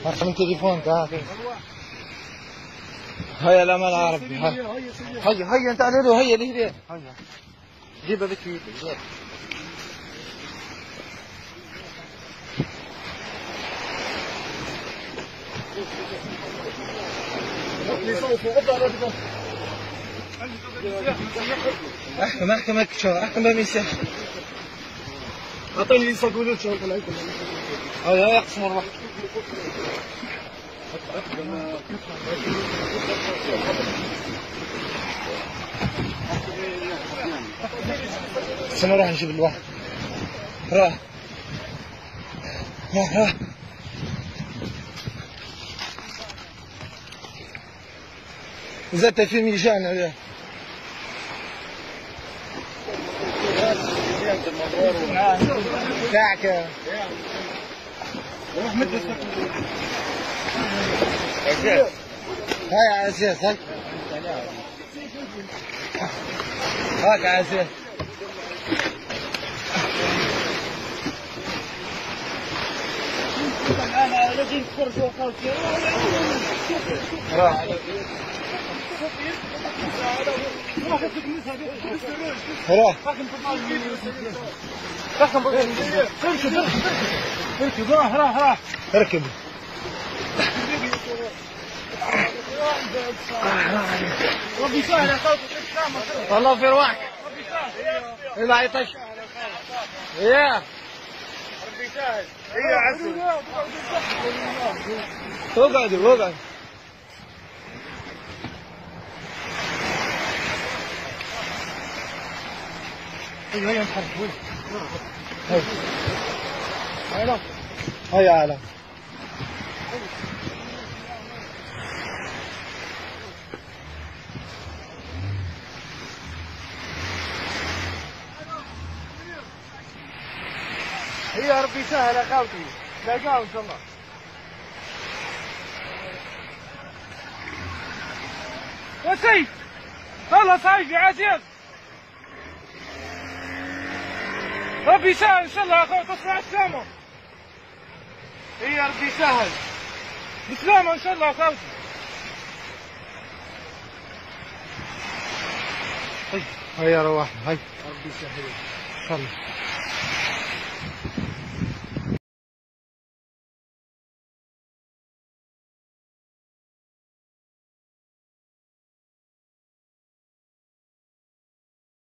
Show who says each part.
Speaker 1: رقم تليفونك هيا لا مال عربي هيا انت على له هيا ليه جيبها بكيت احكم شو احكم بميسح اعطيني ليس اقول شو هيا يقسم الروح نروح نجيب الواحد راح زدت في ميجان عليه داعك هاي يا عزيز هاي هاك يا عزيز راح راح اركب ربي يسهل يا خوتي والله في رواحك ربي يسهل ما يطش يا ربي يسهل يا عسل اقعدوا هيا نتحرك هيا عالم هي ربي يسهل يا خالتي تلاقاهم ان شاء الله يا سيف خلص هاي يا عزيز ربي يسهل ان شاء الله يا اخوي تصنع السلامة هي ربي يسهل بسلامة ان شاء الله يا خالتي هيا روحنا هيا ربي يسهل ان شاء الله